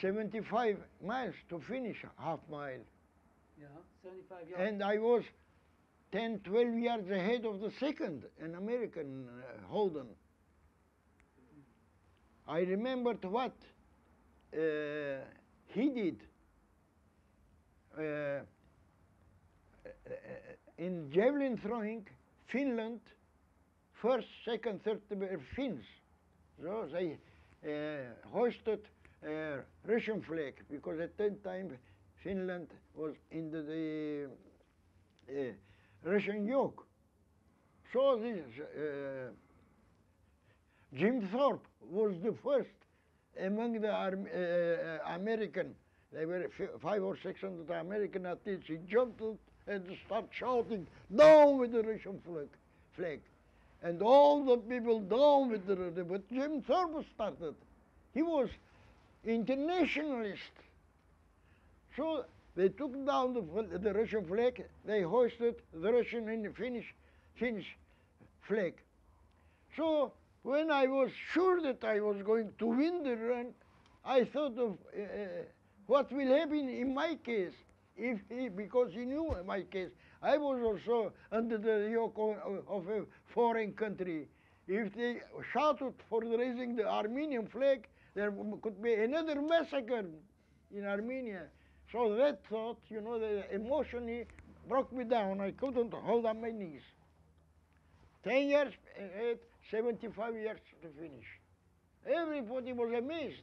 75 miles to finish half mile. Yeah, 75 yards. And I was 10, 12 yards ahead of the second, an American Holden. I remembered what he did. In javelin throwing, Finland, first, second, third were Finns. So they hoisted Russian flag, because at that time Finland was in the Russian yoke. So this Jim Thorpe was the first among the American. There were 500 or 600 American athletes. He jumped up and started shouting, "Down with the Russian flag." And all the people down with the but Jim Thorpe started. He was internationalist. So they took down the Russian flag, they hoisted the Russian and the Finnish flag. So when I was sure that I was going to win the run, I thought of what will happen in my case, because he knew my case. I was also under the yoke of a foreign country. If they shouted for raising the Armenian flag, there could be another massacre in Armenia. So that thought, you know, the emotion broke me down. I couldn't hold on my knees. 10 years, 75 years to finish. Everybody was amazed.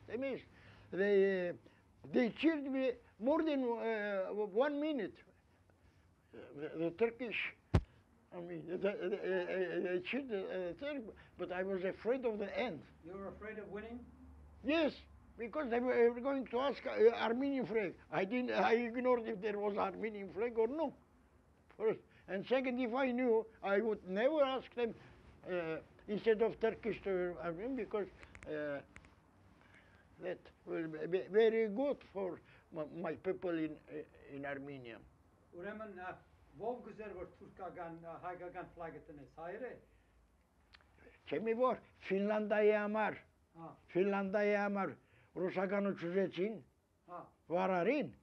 They cheered me more than 1 minute. The Turkish, I mean, they cheered the Turk, but I was afraid of the end. You were afraid of winning? Yes, because they were going to ask Armenian flag. I ignored if there was Armenian flag or no. First. And second, if I knew, I would never ask them instead of Turkish to Armenian, because that will be very good for my people in Armenia. Ուրեմն ով գուզեր որ թուրքական հայկական ֆլագը տնես, հայերը? Չեմի որ Ֆինլանդիայի համար ռուսականը չուզեցին, վարարին,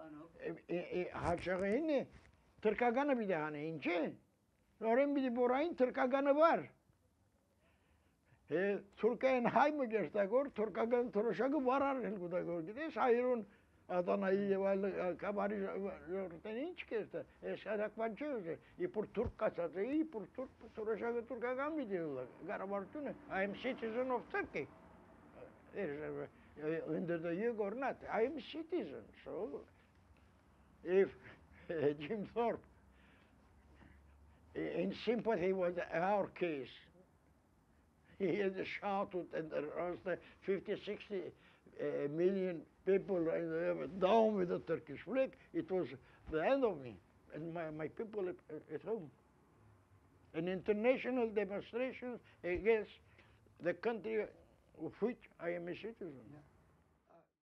հաճախին թուրքականը պիտի հանեին, չէ՞։ Նորեն պիտի բորային թուրքականը վար։ Թուրքային հայ մգերտագոր, թուրքական թրոշակը վարարել գուտագոր, գիտես, հայերուն Adana'yı yevallı kabari yorten hiç kesti. Eşarakvan çözü. İpur Türk kasası, İpur Türk, Turuşakı Türk'e mi diyorlar? Garabartunu. I am citizen of Turkey. Under the Yugo or not, I am citizen. So, if Jim Thorpe, in sympathy with our case, he had shouted and aroused 50, 60 million people down with the Turkish flag, it was the end of me and my people at home. An international demonstration against the country of which I am a citizen. Yeah.